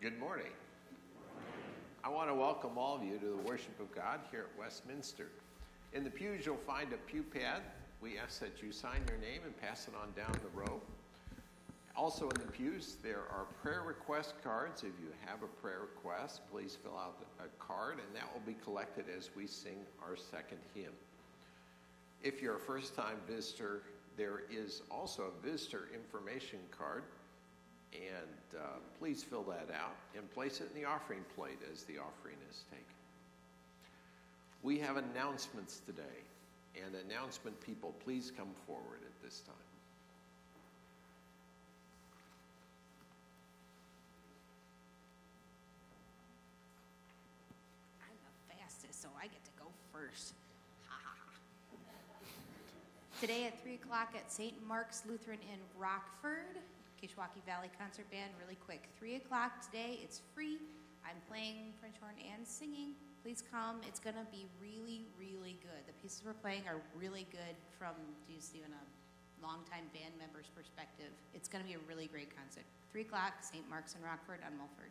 Good morning. I want to welcome all of you to the worship of God here at Westminster. In the pews, you'll find a pew pad. We ask that you sign your name and pass it on down the row. Also in the pews, there are prayer request cards. If you have a prayer request, please fill out a card, and that will be collected as we sing our second hymn. If you're a first-time visitor, there is also a visitor information card, and please fill that out and place it in the offering plate as the offering is taken. We have announcements today, and announcement people, please come forward at this time. I'm the fastest, so I get to go first. Ha ha ha. Today at 3 o'clock at St. Mark's Lutheran in Rockford, Kishwaukee Valley Concert Band, really quick. 3 o'clock today, it's free. I'm playing French horn and singing. Please come. It's going to be really, really good. The pieces we're playing are really good from just even a longtime band member's perspective. It's going to be a really great concert. 3 o'clock, St. Mark's in Rockford on Mulford.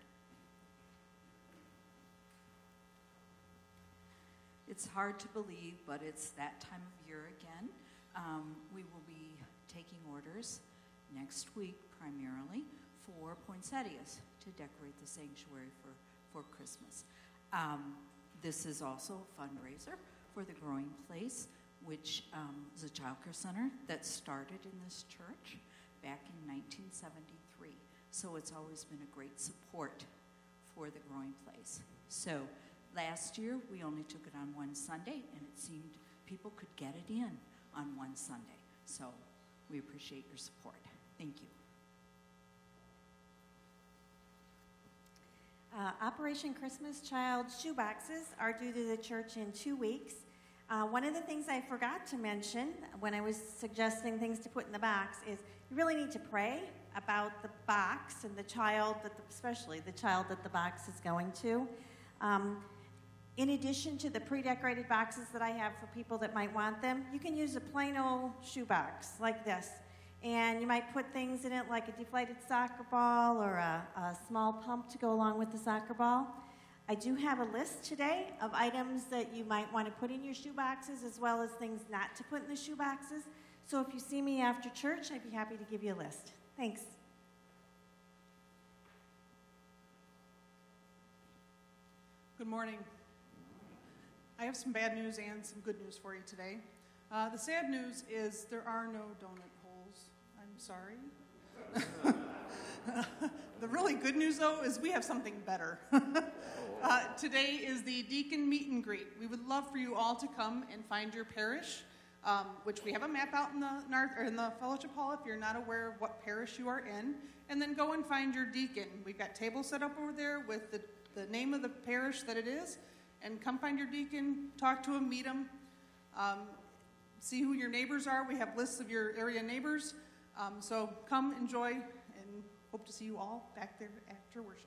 It's hard to believe, but it's that time of year again. We will be taking orders next week primarily for poinsettias to decorate the sanctuary for Christmas. This is also a fundraiser for the Growing Place, which is a child care center that started in this church back in 1973. So it's always been a great support for the Growing Place. So last year we only took it on one Sunday, and it seemed people could get it in on one Sunday. So we appreciate your support. Thank you. Operation Christmas Child shoeboxes are due to the church in 2 weeks. One of the things I forgot to mention when I was suggesting things to put in the box is you really need to pray about the box and the child, especially the child that the box is going to. In addition to the pre-decorated boxes that I have for people that might want them, you can use a plain old shoebox like this. And you might put things in it like a deflated soccer ball or a small pump to go along with the soccer ball. I do have a list today of items that you might want to put in your shoeboxes as well as things not to put in the shoeboxes. So if you see me after church, I'd be happy to give you a list. Thanks. Good morning. I have some bad news and some good news for you today. The sad news is there are no donut holes. I'm sorry. The really good news, though, is we have something better. Today is the Deacon Meet and Greet. We would love for you all to come and find your parish, which we have a map out in the fellowship hall if you're not aware of what parish you are in, and then go and find your deacon. We've got tables set up over there with the name of the parish that it is, and come find your deacon, talk to him, meet him, see who your neighbors are. We have lists of your area neighbors. So come, enjoy, and hope to see you all back there after worship.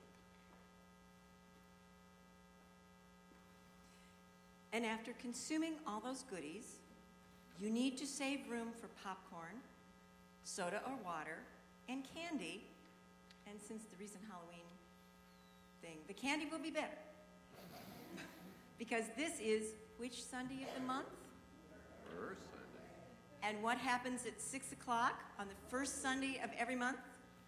And after consuming all those goodies, you need to save room for popcorn, soda or water, and candy. And since the recent Halloween thing, the candy will be better. Because this is which Sunday of the month? First Sunday. And what happens at 6 o'clock on the first Sunday of every month?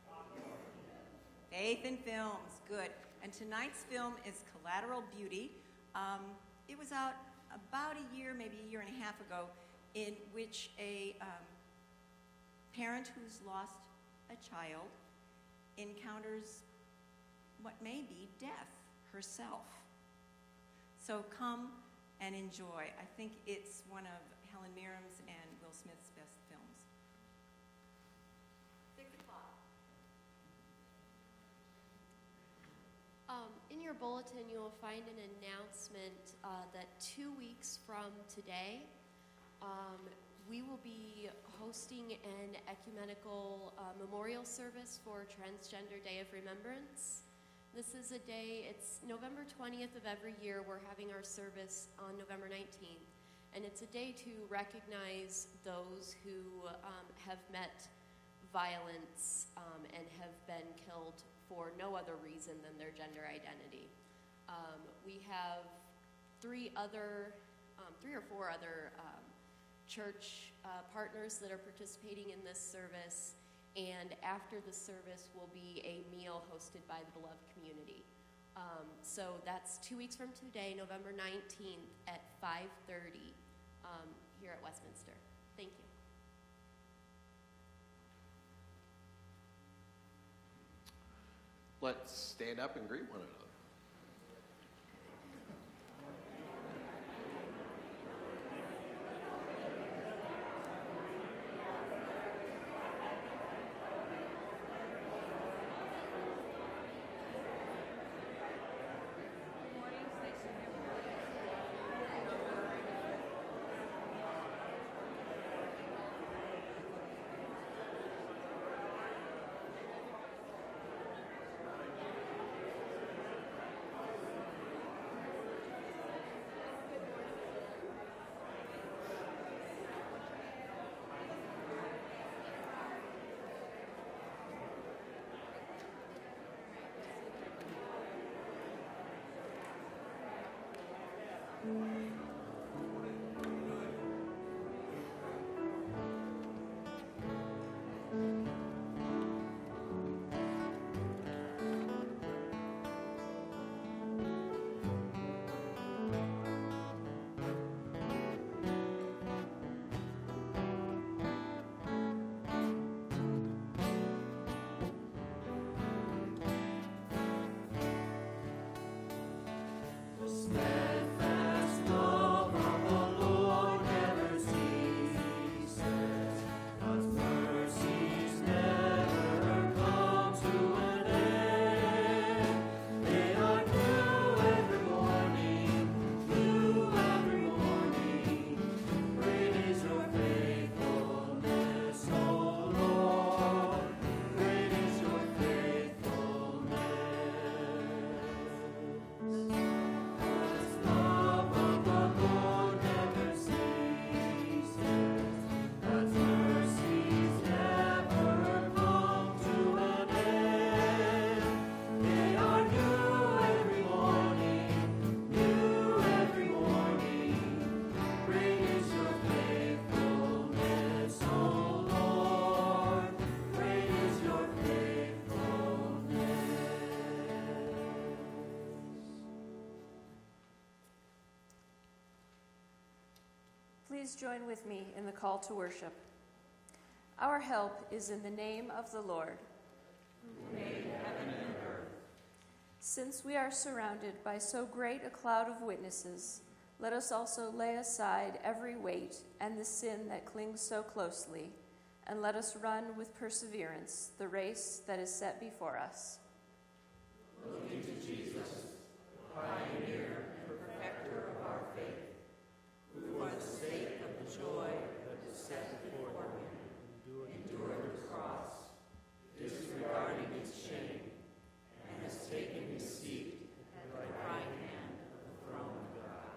Faith in Films. Good. And tonight's film is Collateral Beauty. It was out about a year, maybe a year and a half ago, in which a parent who's lost a child encounters what may be death herself. So come and enjoy. I think it's one of Helen Mirren's and Will Smith's best films. 6 o'clock. In your bulletin, you will find an announcement that 2 weeks from today, we will be hosting an ecumenical memorial service for Transgender Day of Remembrance. This is a day, it's November 20th of every year. We're having our service on November 19th. And it's a day to recognize those who have met violence and have been killed for no other reason than their gender identity. We have three or four other church partners that are participating in this service, and after the service will be a meal hosted by the Beloved Community. So that's 2 weeks from today, November 19th at 5:30 here at Westminster. Thank you. Let's stand up and greet one another. Please join with me in the call to worship. Our help is in the name of the Lord, who made heaven and earth. Since we are surrounded by so great a cloud of witnesses, let us also lay aside every weight and the sin that clings so closely, and let us run with perseverance the race that is set before us. Looking to Jesus, pioneer and perfecter of our faith, who for the sake of the joy that is set before him, endured the cross, disregarding its shame, and has taken his seat at the right hand of the throne of God.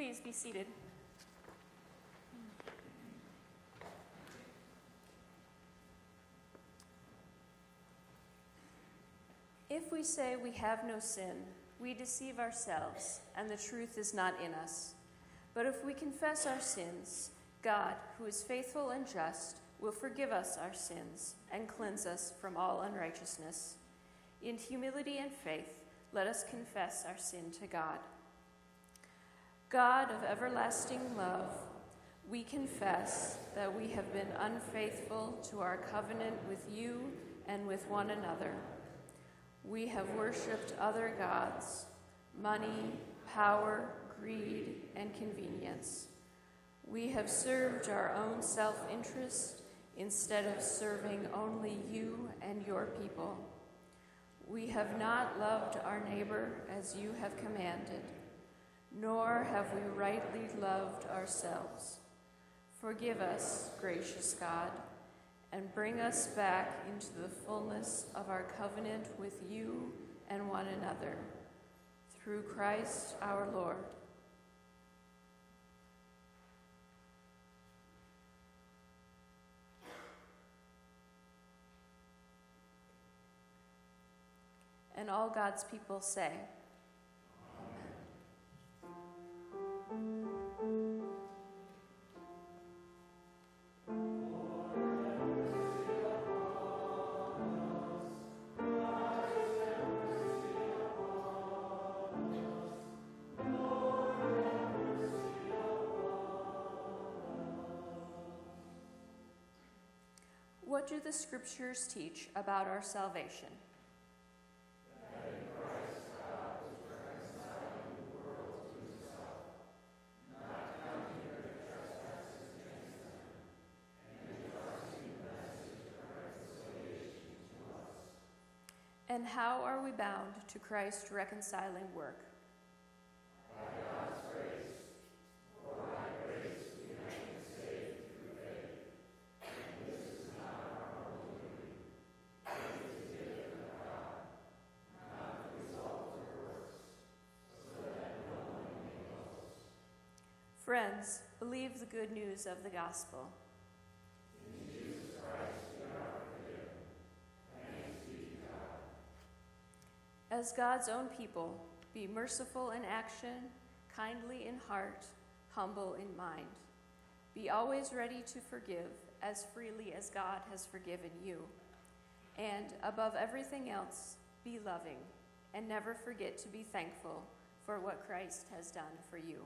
please be seated. If we say we have no sin, we deceive ourselves, and the truth is not in us. But if we confess our sins, God, who is faithful and just, will forgive us our sins and cleanse us from all unrighteousness. In humility and faith, let us confess our sin to God. God of everlasting love, we confess that we have been unfaithful to our covenant with you and with one another. We have worshipped other gods, money, power, greed, and convenience. We have served our own self-interest instead of serving only you and your people. We have not loved our neighbor as you have commanded, nor have we rightly loved ourselves. Forgive us, gracious God, and bring us back into the fullness of our covenant with you and one another. Through Christ our Lord. And all God's people say, what do the scriptures teach about our salvation? And how are we bound to Christ's reconciling work? By God's grace, for by grace we have been saved through faith. And this is not our own doing. It is the gift of God, not the result of works, so that no one may boast. Friends, believe the good news of the gospel. In Jesus Christ we are forgiven. Thanks be to God. As God's own people, be merciful in action, kindly in heart, humble in mind. Be always ready to forgive as freely as God has forgiven you. And above everything else, be loving and never forget to be thankful for what Christ has done for you.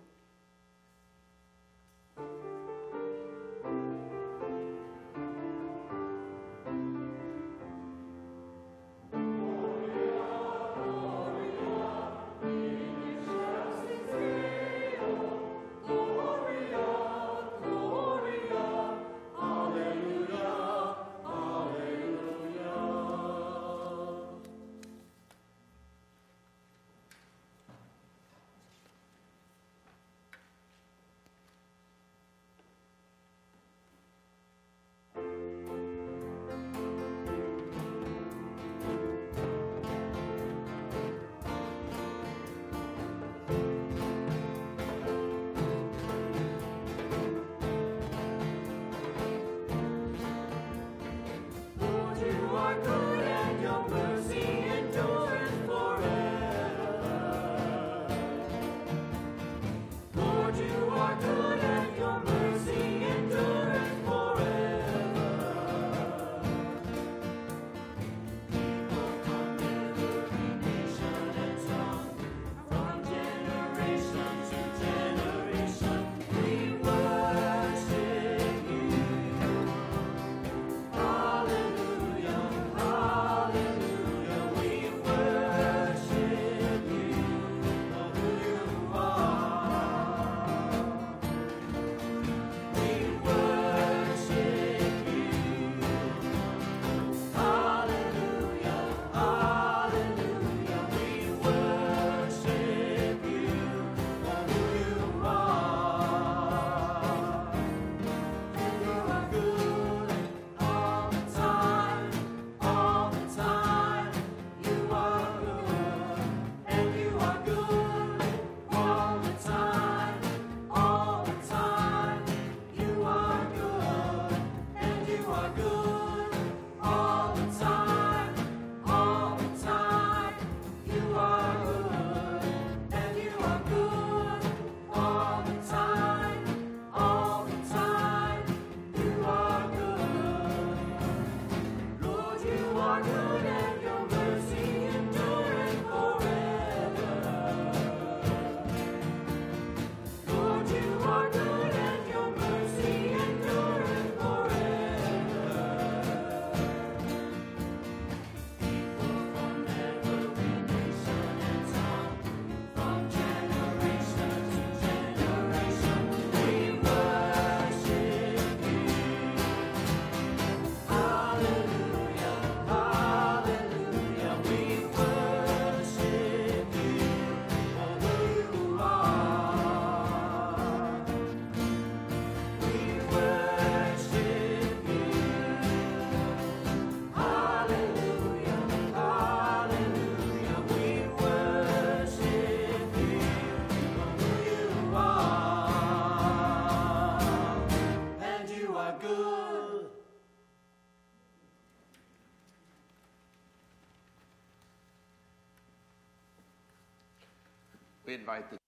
We invite the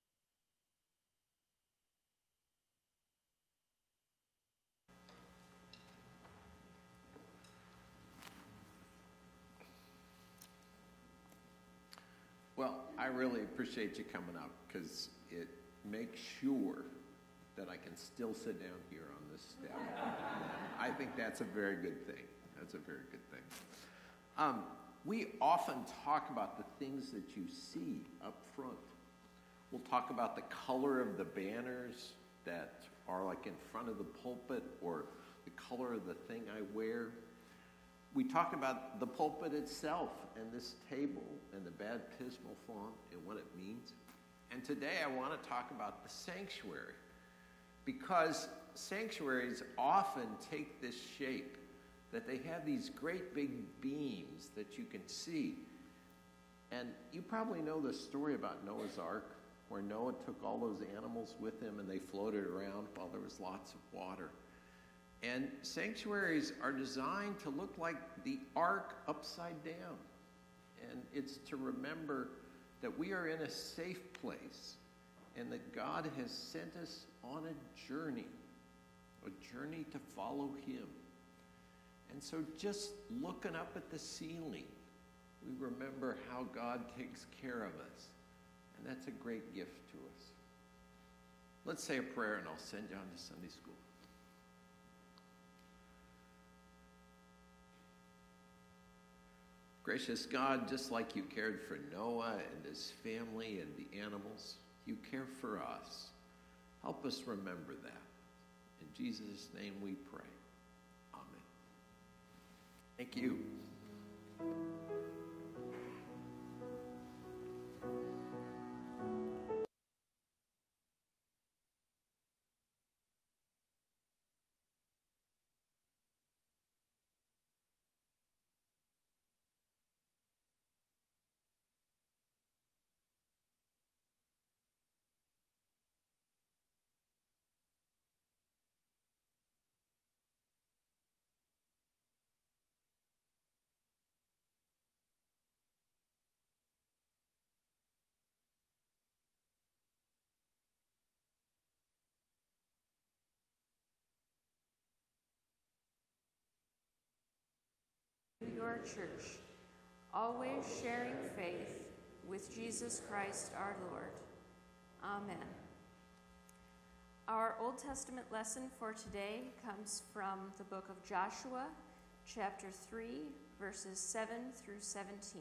Well, I really appreciate you coming up because it makes sure that I can still sit down here on this step. I think that's a very good thing. That's a very good thing. We often talk about the things that you see up front. We'll talk about the color of the banners that are like in front of the pulpit or the color of the thing I wear. We talked about the pulpit itself and this table and the baptismal font and what it means. And today I want to talk about the sanctuary, because sanctuaries often take this shape that they have these great big beams that you can see. And you probably know the story about Noah's Ark, where Noah took all those animals with him and they floated around while there was lots of water. And sanctuaries are designed to look like the ark upside down. And it's to remember that we are in a safe place and that God has sent us on a journey to follow him. And so just looking up at the ceiling, we remember how God takes care of us. And that's a great gift to us. Let's say a prayer and I'll send you on to Sunday school. Gracious God, just like you cared for Noah and his family and the animals, you care for us. Help us remember that. In Jesus' name we pray. Amen. Thank you. Your church, always sharing faith with Jesus Christ our Lord. Amen. Our Old Testament lesson for today comes from the book of Joshua, chapter 3, verses 7 through 17.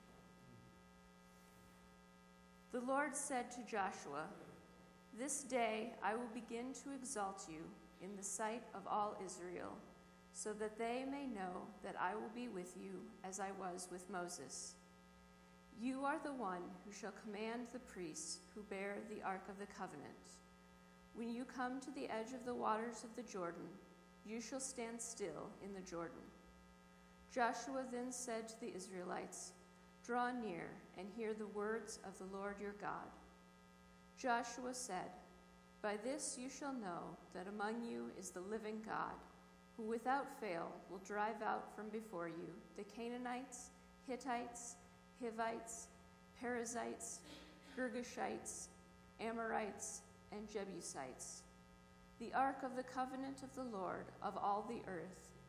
The Lord said to Joshua, "This day I will begin to exalt you in the sight of all Israel, so that they may know that I will be with you as I was with Moses. You are the one who shall command the priests who bear the Ark of the Covenant. When you come to the edge of the waters of the Jordan, you shall stand still in the Jordan." Joshua then said to the Israelites, "Draw near and hear the words of the Lord your God." Joshua said, "By this you shall know that among you is the living God, who without fail will drive out from before you the Canaanites, Hittites, Hivites, Perizzites, Girgashites, Amorites, and Jebusites. The ark of the covenant of the Lord of all the earth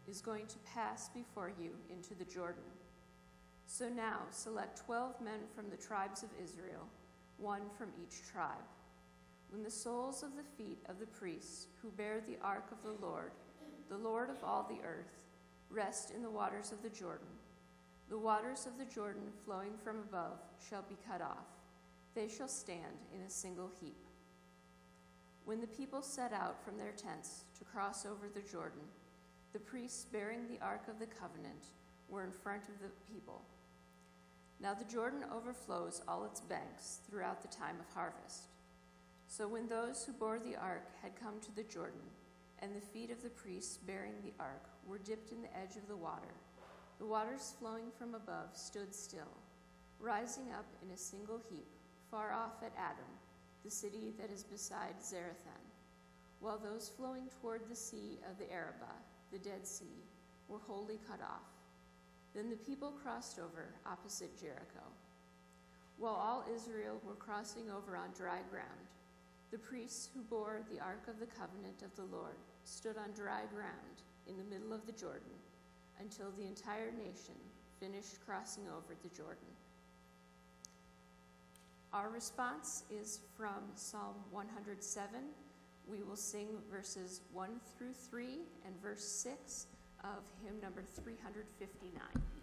is going to pass before you into the Jordan. So now select 12 men from the tribes of Israel, one from each tribe. When the soles of the feet of the priests who bear the ark of the Lord of all the earth, rest in the waters of the Jordan, the waters of the Jordan flowing from above shall be cut off. They shall stand in a single heap. When the people set out from their tents to cross over the Jordan, the priests bearing the ark of the covenant were in front of the people. Now the Jordan overflows all its banks throughout the time of harvest. So when those who bore the ark had come to the Jordan, and the feet of the priests bearing the ark were dipped in the edge of the waters flowing from above stood still, rising up in a single heap, far off at Adam, the city that is beside Zarethan, while those flowing toward the sea of the Arabah, the Dead Sea, were wholly cut off. Then the people crossed over opposite Jericho. While all Israel were crossing over on dry ground, the priests who bore the ark of the covenant of the Lord stood on dry ground in the middle of the Jordan until the entire nation finished crossing over the Jordan. Our response is from Psalm 107. We will sing verses 1 through 3 and verse 6 of hymn number 359.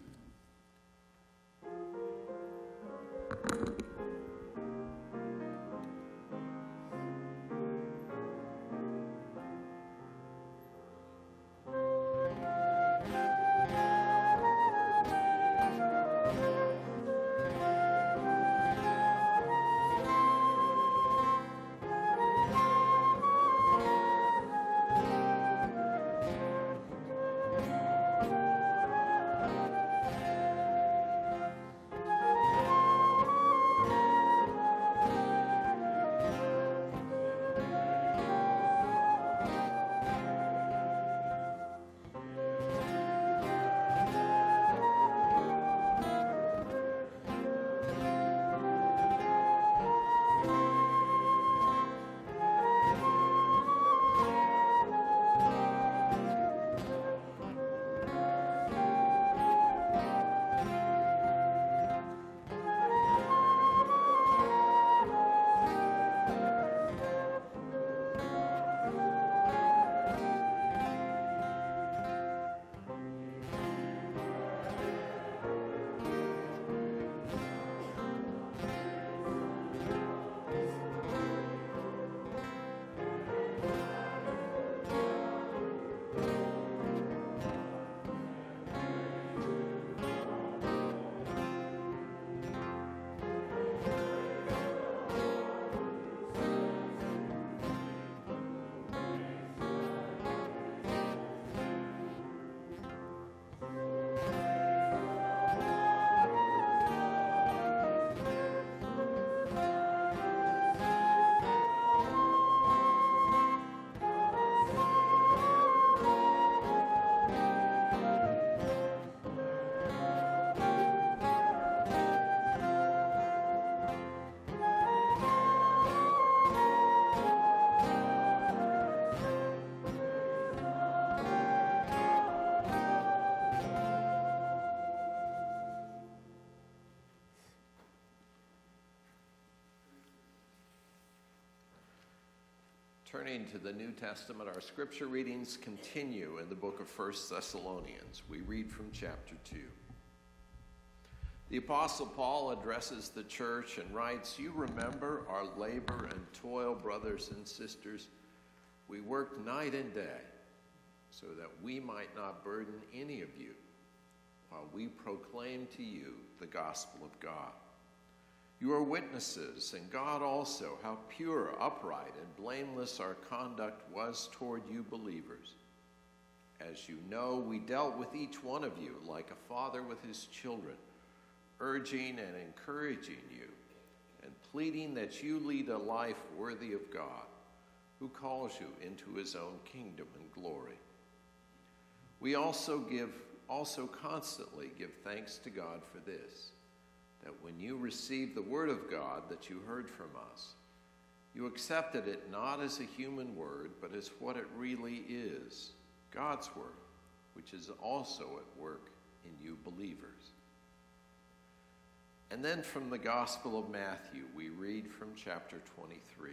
Turning to the New Testament, our scripture readings continue in the book of 1 Thessalonians. We read from chapter 2. The Apostle Paul addresses the church and writes, "You remember our labor and toil, brothers and sisters. We worked night and day so that we might not burden any of you while we proclaim to you the gospel of God. You are witnesses, and God also, how pure, upright, and blameless our conduct was toward you believers. As you know, we dealt with each one of you like a father with his children, urging and encouraging you, and pleading that you lead a life worthy of God, who calls you into his own kingdom and glory. We also constantly give thanks to God for this, that when you received the word of God that you heard from us, you accepted it not as a human word, but as what it really is, God's word, which is also at work in you believers. And then from the Gospel of Matthew, we read from chapter 23.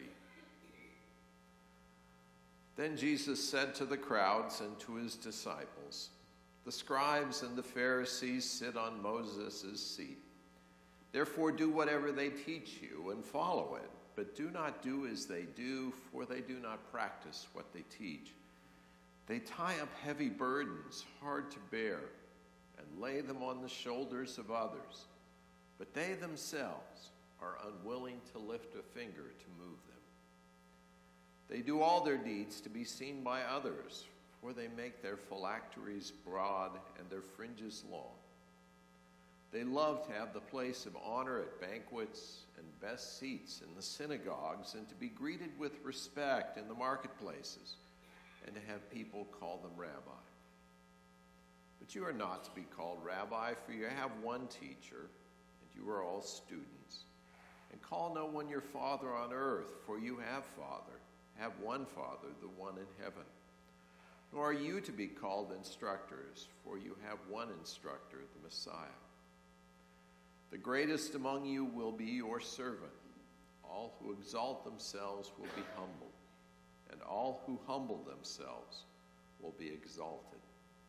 Then Jesus said to the crowds and to his disciples, "The scribes and the Pharisees sit on Moses' seat. Therefore do whatever they teach you and follow it, but do not do as they do, for they do not practice what they teach. They tie up heavy burdens, hard to bear, and lay them on the shoulders of others, but they themselves are unwilling to lift a finger to move them. They do all their deeds to be seen by others, for they make their phylacteries broad and their fringes long. They love to have the place of honor at banquets and best seats in the synagogues, and to be greeted with respect in the marketplaces, and to have people call them rabbi. But you are not to be called rabbi, for you have one teacher, and you are all students. And call no one your father on earth, for you have one Father, the one in heaven. Nor are you to be called instructors, for you have one instructor, the Messiah. The greatest among you will be your servant. All who exalt themselves will be humbled, and all who humble themselves will be exalted."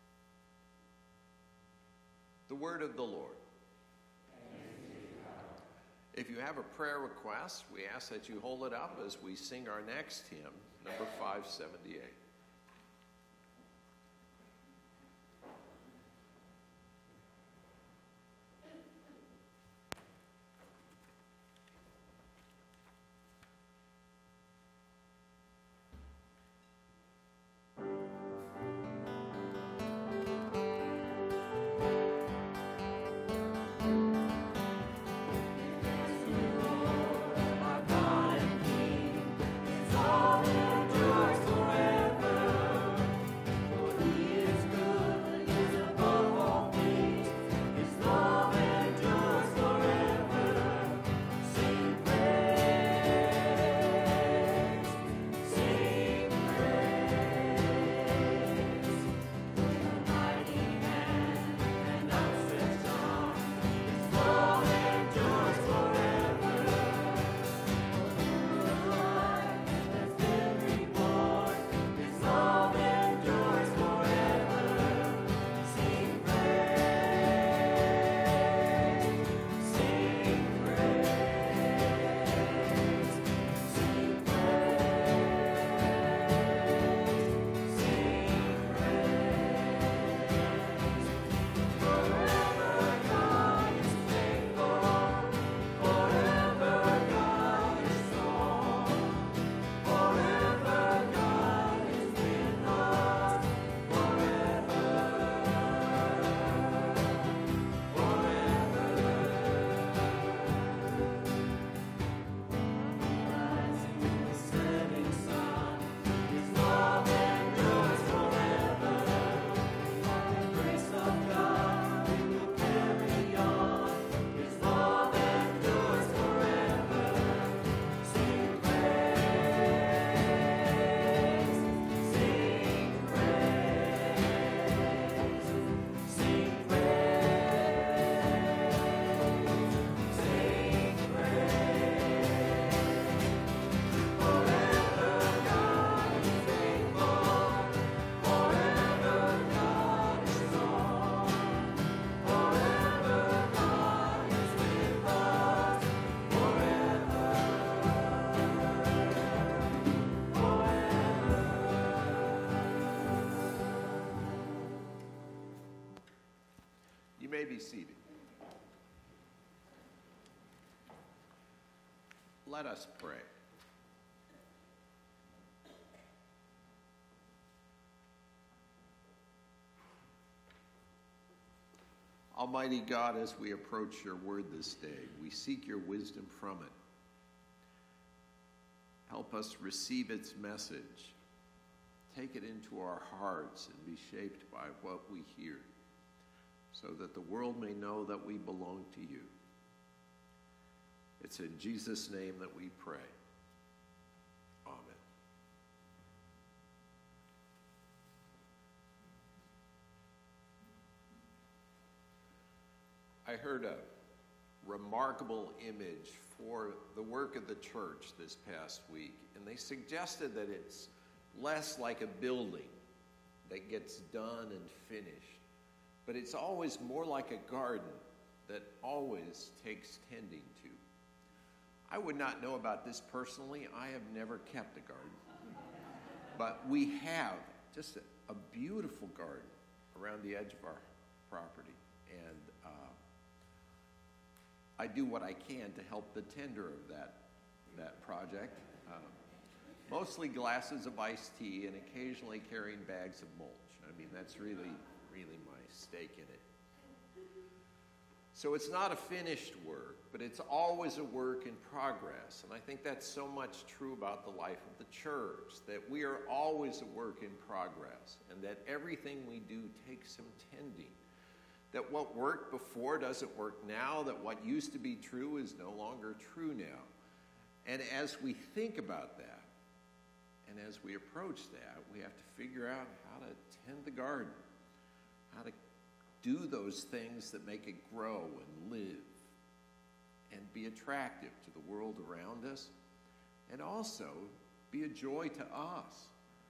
The word of the Lord. If you have a prayer request, we ask that you hold it up as we sing our next hymn, number 578. You may be seated. Let us pray. Almighty God, as we approach your word this day, we seek your wisdom from it. Help us receive its message. Take it into our hearts and be shaped by what we hear, so that the world may know that we belong to you. It's in Jesus' name that we pray. Amen. I heard a remarkable image for the work of the church this past week, and they suggested that it's less like a building that gets done and finished, but it's always more like a garden that always takes tending to. I would not know about this personally. I have never kept a garden. But we have just a beautiful garden around the edge of our property. And I do what I can to help the tender of that project. Mostly glasses of iced tea and occasionally carrying bags of mulch. I mean, that's really, really my stake in it. So it's not a finished work, but it's always a work in progress. And I think that's so much true about the life of the church, that we are always a work in progress, and that everything we do takes some tending. That what worked before doesn't work now, that what used to be true is no longer true now. And as we think about that, and as we approach that, we have to figure out how to tend the garden, how to do those things that make it grow and live and be attractive to the world around us, and also be a joy to us.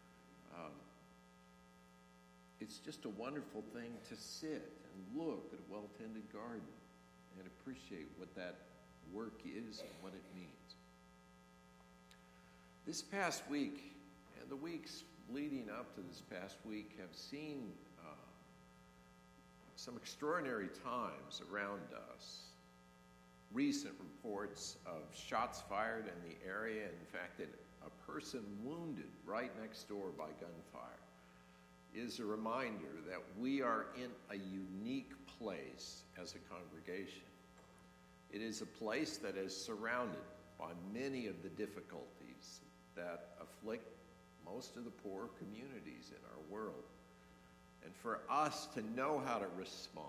It's just a wonderful thing to sit and look at a well-tended garden and appreciate what that work is and what it means. This past week and the weeks leading up to this past week have seen some extraordinary times around us. Recent reports of shots fired in the area, in fact, that a person wounded right next door by gunfire, is a reminder that we are in a unique place as a congregation. It is a place that is surrounded by many of the difficulties that afflict most of the poor communities in our world. And for us to know how to respond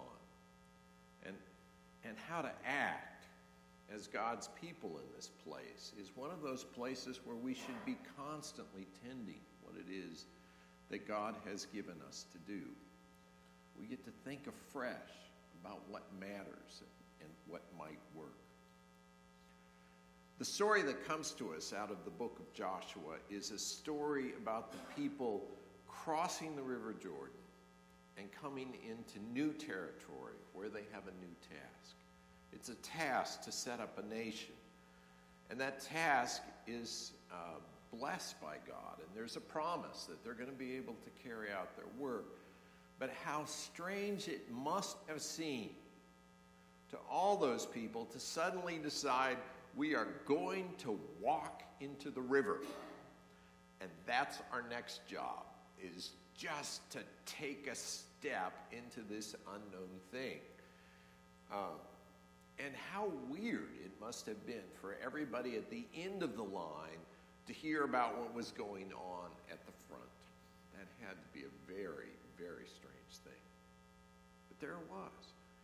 and how to act as God's people in this place is one of those places where we should be constantly tending what it is that God has given us to do. We get to think afresh about what matters and what might work. The story that comes to us out of the book of Joshua is a story about the people crossing the River Jordan and coming into new territory where they have a new task. It's a task to set up a nation. And that task is blessed by God. And there's a promise that they're going to be able to carry out their work. But how strange it must have seemed to all those people to suddenly decide, we are going to walk into the river. And that's our next job, is just to take a step into this unknown thing. And how weird it must have been for everybody at the end of the line to hear about what was going on at the front. That had to be a very, very strange thing. But there it was.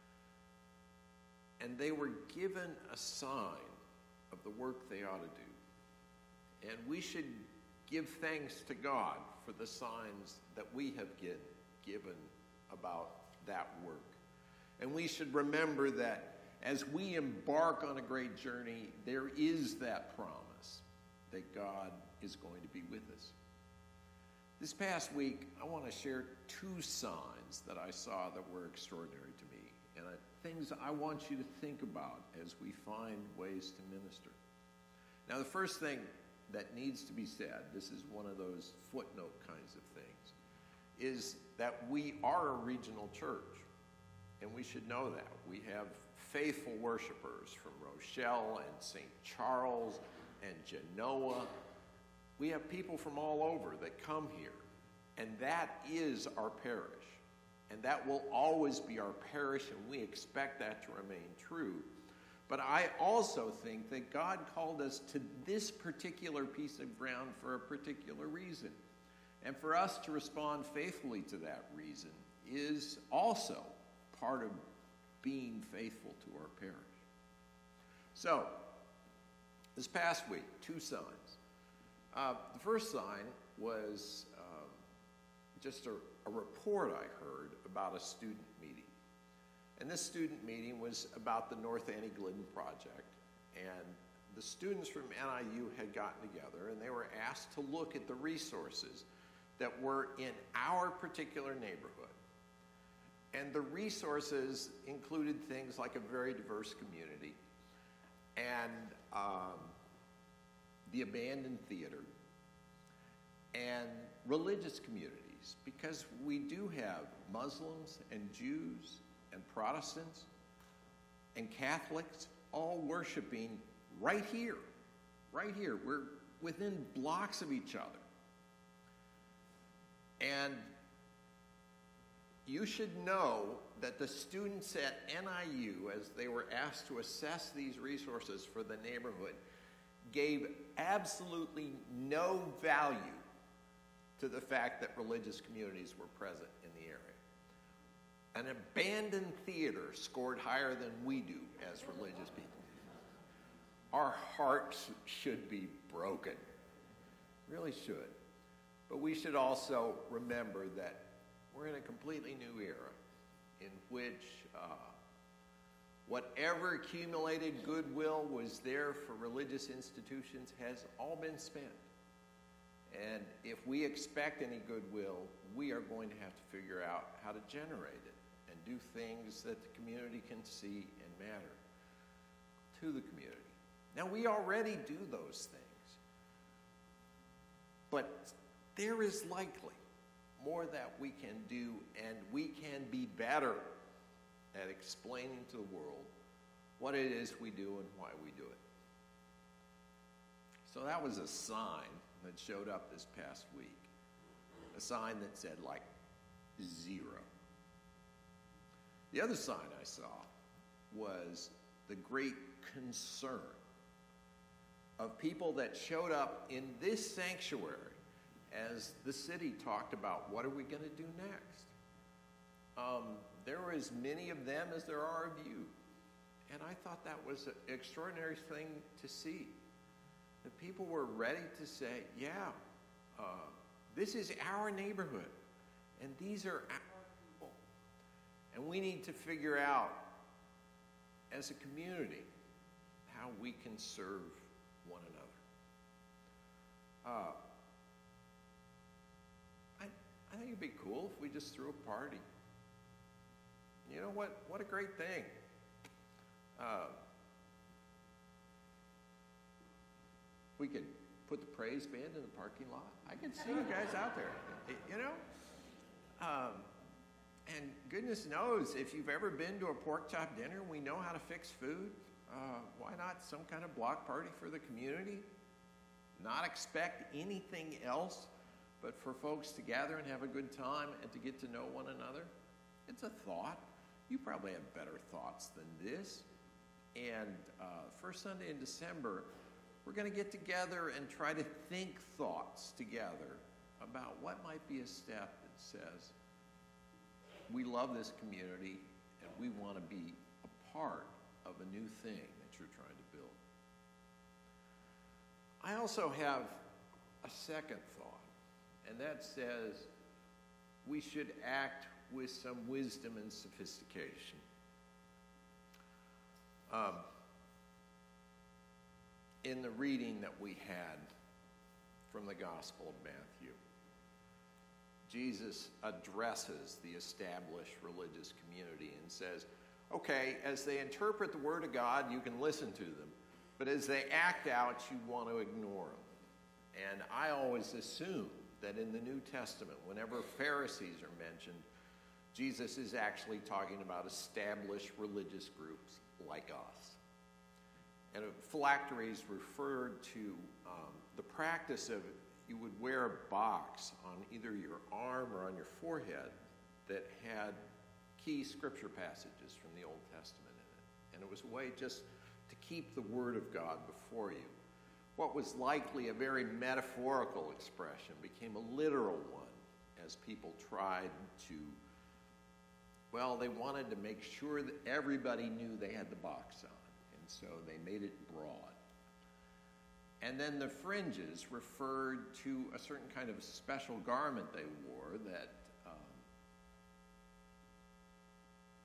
And they were given a sign of the work they ought to do. And we should give thanks to God for the signs that we have given about that work. And we should remember that as we embark on a great journey, there is that promise that God is going to be with us. This past week, I want to share 2 signs that I saw that were extraordinary to me, and things I want you to think about as we find ways to minister. Now, the first thing that needs to be said, this is one of those footnote kinds of things, is that we are a regional church, and we should know that. We have faithful worshipers from Rochelle and St. Charles and Genoa. We have people from all over that come here, and that is our parish, and that will always be our parish, and we expect that to remain true. But I also think that God called us to this particular piece of ground for a particular reason. And for us to respond faithfully to that reason is also part of being faithful to our parish. So, this past week, 2 signs. The first sign was just a report I heard about a student meeting. And this student meeting was about the North Annie Glidden project. And the students from NIU had gotten together and they were asked to look at the resources that were in our particular neighborhood. And the resources included things like a very diverse community and the abandoned theater and religious communities, because we do have Muslims and Jews and Protestants and Catholics all worshiping right here, right here. We're within blocks of each other. And you should know that the students at NIU, as they were asked to assess these resources for the neighborhood, gave absolutely no value to the fact that religious communities were present in the area. An abandoned theater scored higher than we do as religious people. Our hearts should be broken, really should. But we should also remember that we're in a completely new era in which whatever accumulated goodwill was there for religious institutions has all been spent. And if we expect any goodwill, we are going to have to figure out how to generate it and do things that the community can see and matter to the community. Now, we already do those things, but there is likely more that we can do, and we can be better at explaining to the world what it is we do and why we do it. So that was a sign that showed up this past week, a sign that said like 0. The other sign I saw was the great concern of people that showed up in this sanctuary as the city talked about what are we going to do next. There were as many of them as there are of you. And I thought that was an extraordinary thing to see. That people were ready to say, yeah, this is our neighborhood, and these are our people. And we need to figure out, as a community, how we can serve one another. I think it'd be cool if we just threw a party. You know what? What a great thing. We could put the praise band in the parking lot. I can see you guys out there, you know? And goodness knows, if you've ever been to a pork chop dinner, we know how to fix food. Why not some kind of block party for the community? Not expect anything else but for folks to gather and have a good time and to get to know one another. It's a thought. You probably have better thoughts than this. And first Sunday in December, we're going to get together and try to think thoughts together about what might be a step that says, we love this community and we want to be a part of a new thing that you're trying to build. I also have a second thought, and that says we should act with some wisdom and sophistication. In the reading that we had from the Gospel of Matthew, Jesus addresses the established religious community and says, okay, as they interpret the Word of God, you can listen to them, but as they act out, you want to ignore them. And I always assume that in the New Testament, whenever Pharisees are mentioned, Jesus is actually talking about established religious groups like us. And phylacteries referred to the practice of you would wear a box on either your arm or on your forehead that had key scripture passages from the Old Testament in it. And it was a way just to keep the Word of God before you. What was likely a very metaphorical expression became a literal one as people tried to, well, they wanted to make sure that everybody knew they had the box on. And so they made it broad. And then the fringes referred to a certain kind of special garment they wore that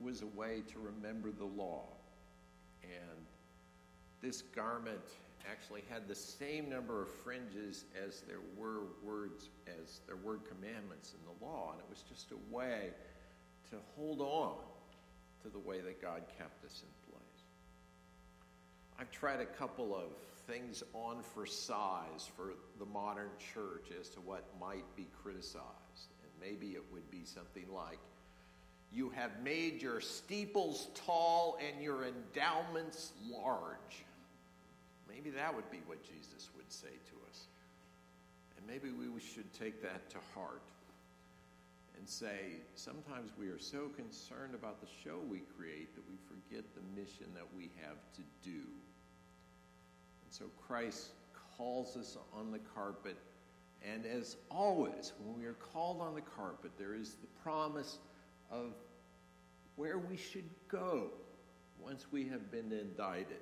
was a way to remember the law. And this garment actually had the same number of fringes as there were commandments in the law. And it was just a way to hold on to the way that God kept us in place. I've tried a couple of things on for size for the modern church as to what might be criticized. And maybe it would be something like, you have made your steeples tall and your endowments large. Maybe that would be what Jesus would say to us. And maybe we should take that to heart and say, sometimes we are so concerned about the show we create that we forget the mission that we have to do. And so Christ calls us on the carpet, and as always, when we are called on the carpet, there is the promise of where we should go once we have been indicted.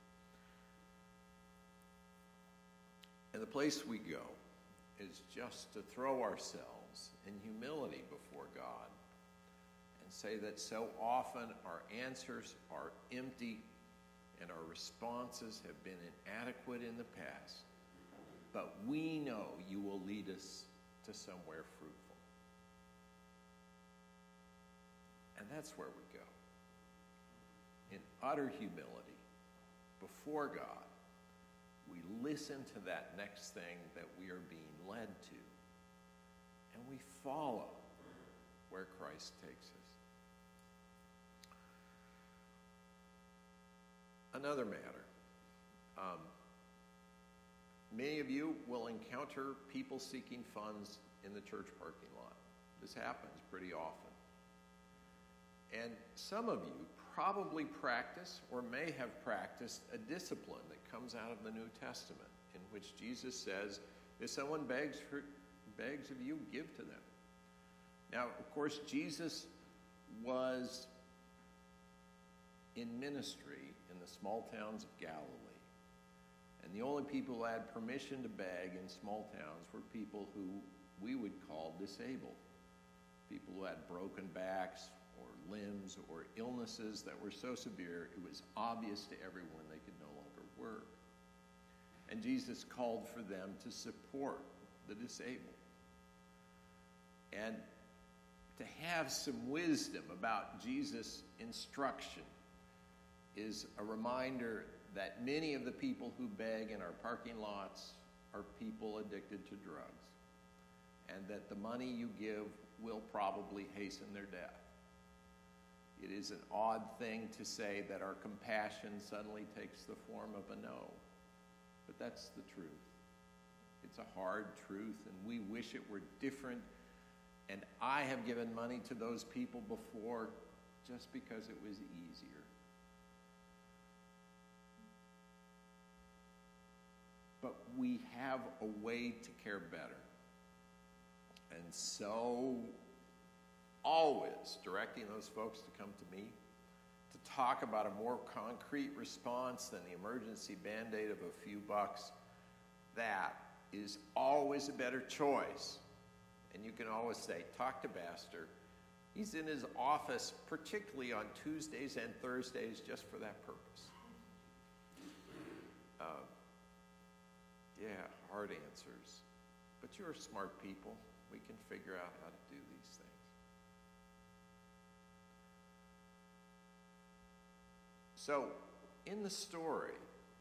And the place we go is just to throw ourselves in humility before God and say that so often our answers are empty and our responses have been inadequate in the past, but we know you will lead us to somewhere fruitful. And that's where we go. In utter humility before God, we listen to that next thing that we are being led to, and we follow where Christ takes us. Another matter. Many of you will encounter people seeking funds in the church parking lot. This happens pretty often. And some of you probably practice or may have practiced a discipline that comes out of the New Testament, in which Jesus says, if someone begs of you, give to them. Now, of course, Jesus was in ministry in the small towns of Galilee. And the only people who had permission to beg in small towns were people who we would call disabled. People who had broken backs or limbs or illnesses that were so severe it was obvious to everyone they could no longer work. And Jesus called for them to support the disabled. And to have some wisdom about Jesus' instruction is a reminder that many of the people who beg in our parking lots are people addicted to drugs, and that the money you give will probably hasten their death. It is an odd thing to say that our compassion suddenly takes the form of a no, but that's the truth. It's a hard truth, and we wish it were different. And I have given money to those people before just because it was easier. But we have a way to care better. And so, always directing those folks to come to me, to talk about a more concrete response than the emergency band-aid of a few bucks, that is always a better choice. And you can always say, talk to Baxter. He's in his office, particularly on Tuesdays and Thursdays, just for that purpose. Hard answers. But you're smart people. We can figure out how to do these things. So, in the story,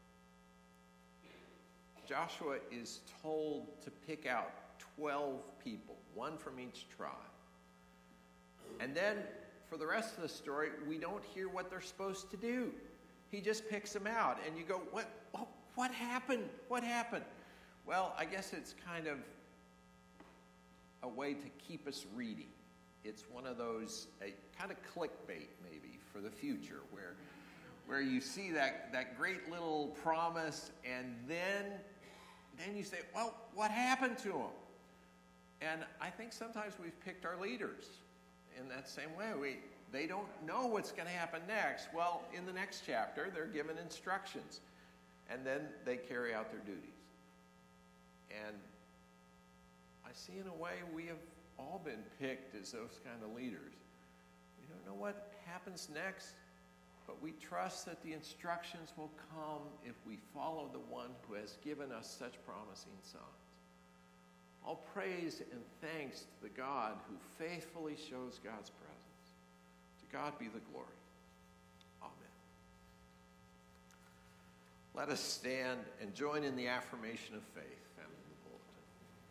Joshua is told to pick out 12 people, one from each tribe. And then, for the rest of the story, we don't hear what they're supposed to do. He just picks them out, and you go, what happened? What happened? Well, I guess it's kind of a way to keep us reading. It's one of those, a kind of clickbait maybe for the future, where you see that great little promise, and then you say, well, what happened to them? And I think sometimes we've picked our leaders in that same way. They don't know what's going to happen next. Well, in the next chapter, they're given instructions, and then they carry out their duties. And I see in a way we have all been picked as those kind of leaders. We don't know what happens next, but we trust that the instructions will come if we follow the one who has given us such promising signs. All praise and thanks to the God who faithfully shows God's presence. To God be the glory. Amen. Let us stand and join in the affirmation of faith found in the bulletin.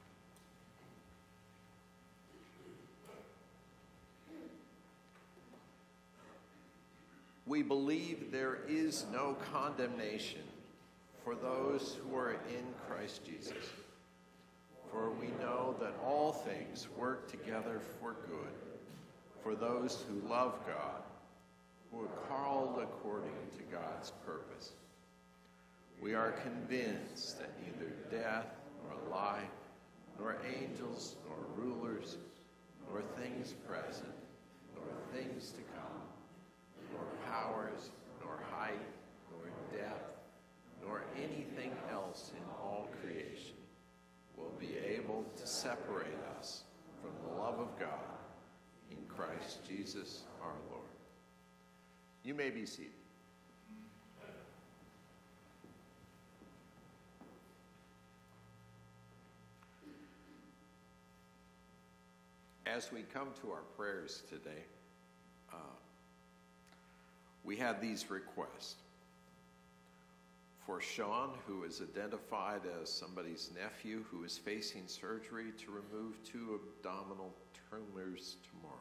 We believe there is no condemnation for those who are in Christ Jesus. For we know that all things work together for good, for those who love God, who are called according to God's purpose. We are convinced that neither death nor life, nor angels, nor rulers, nor things present, nor things to come, nor powers, nor height, nor depth, nor anything else in all creation will be able to separate us from the love of God in Christ Jesus our Lord. You may be seated. As we come to our prayers today, we have these requests. For Sean, who is identified as somebody's nephew who is facing surgery to remove 2 abdominal tumors tomorrow.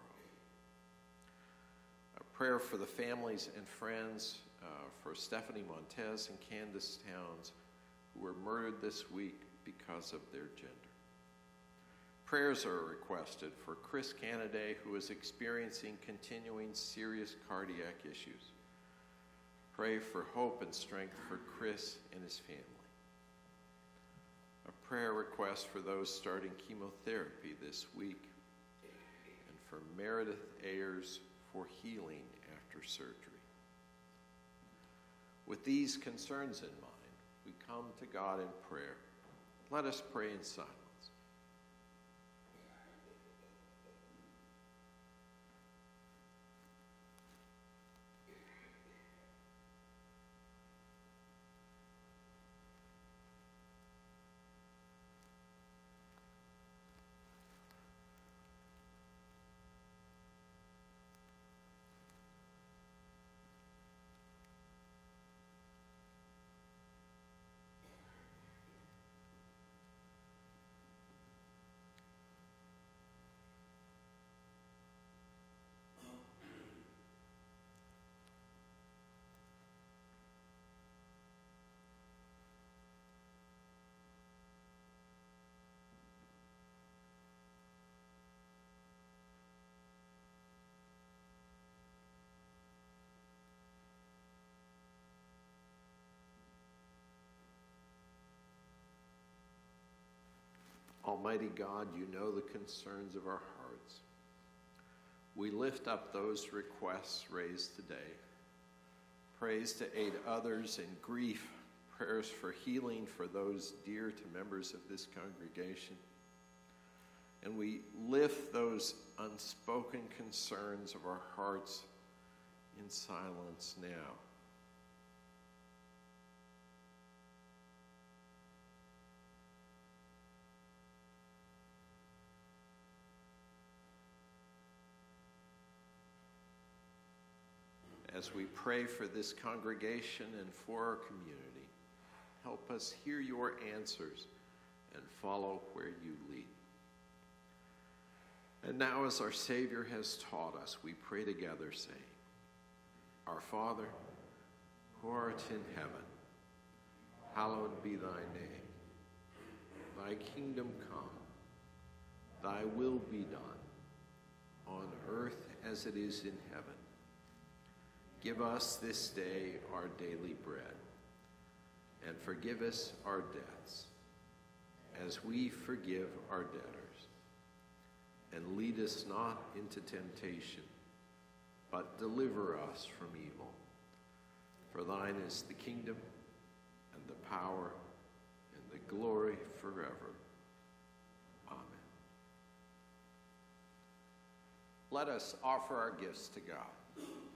A prayer for the families and friends for Stephanie Montez and Candace Towns, who were murdered this week because of their gender. Prayers are requested for Chris Canaday, who is experiencing continuing serious cardiac issues. Pray for hope and strength for Chris and his family. A prayer request for those starting chemotherapy this week, and for Meredith Ayers for healing after surgery. With these concerns in mind, we come to God in prayer. Let us pray in silence. Almighty God, you know the concerns of our hearts. We lift up those requests raised today. Praise to aid others in grief, prayers for healing for those dear to members of this congregation. And we lift those unspoken concerns of our hearts in silence now. As we pray for this congregation and for our community, help us hear your answers and follow where you lead. And now, as our Savior has taught us, we pray together, saying, Our Father, who art in heaven, hallowed be thy name. Thy kingdom come, thy will be done, on earth as it is in heaven. Give us this day our daily bread, and forgive us our debts, as we forgive our debtors. And lead us not into temptation, but deliver us from evil. For thine is the kingdom, and the power, and the glory forever. Amen. Let us offer our gifts to God.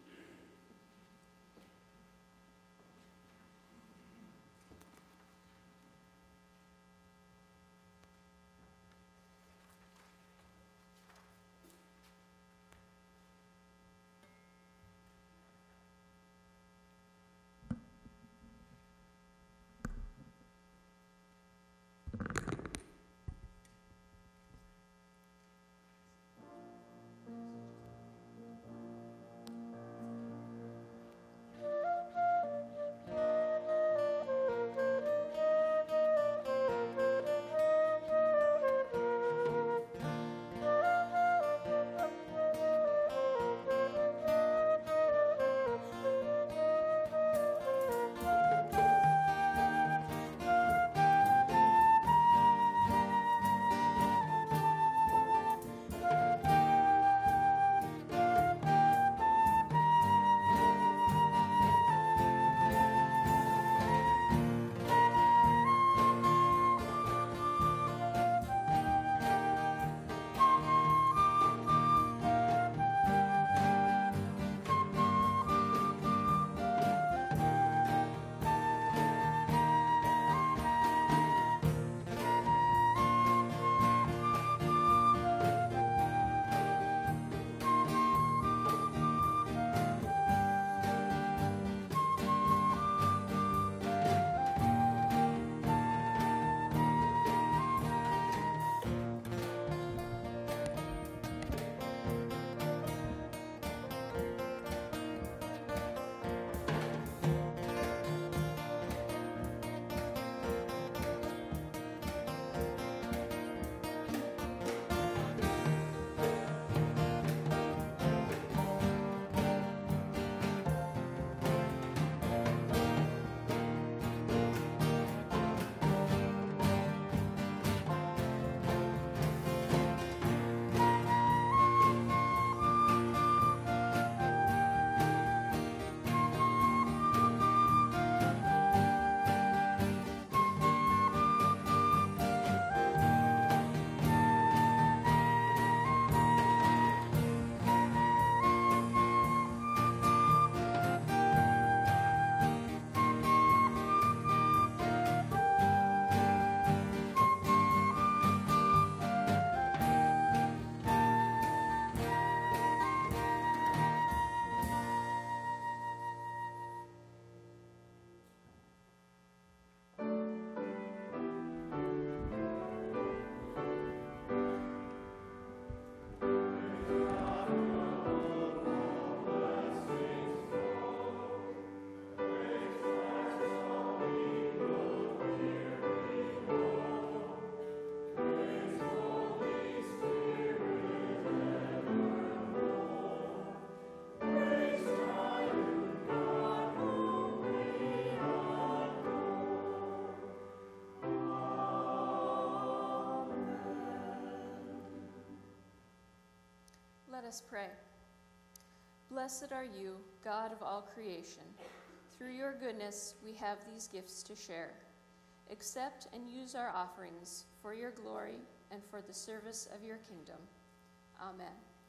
us pray. Blessed are you, God of all creation. Through your goodness we have these gifts to share. Accept and use our offerings for your glory and for the service of your kingdom. Amen.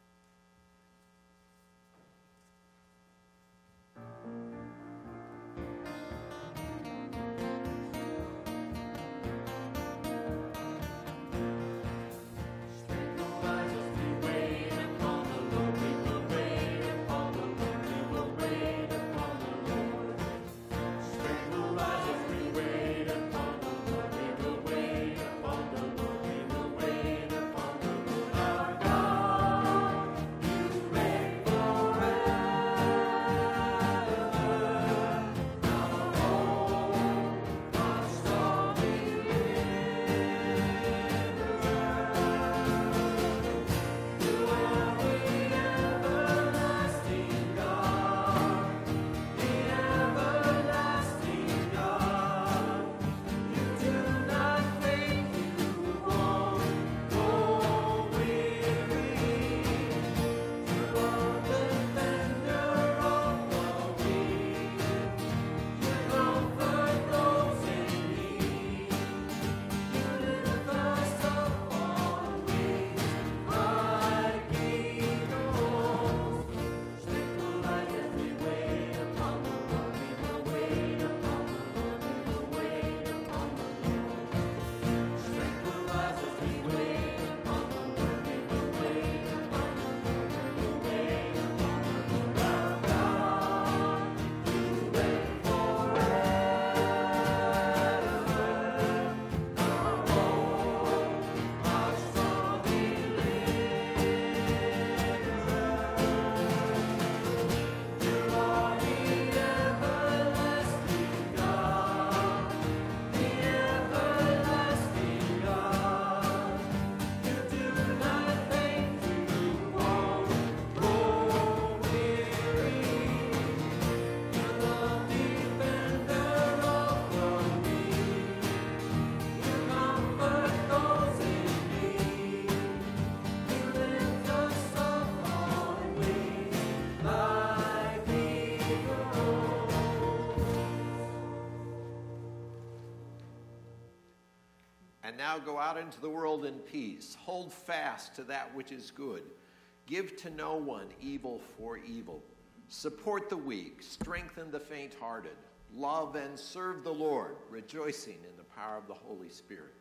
And now go out into the world in peace. Hold fast to that which is good. Give to no one evil for evil. Support the weak. Strengthen the faint-hearted. Love and serve the Lord, rejoicing in the power of the Holy Spirit.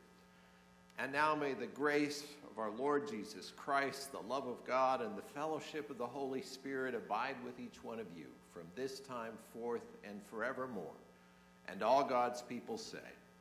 And now may the grace of our Lord Jesus Christ, the love of God, and the fellowship of the Holy Spirit abide with each one of you from this time forth and forevermore. And all God's people say,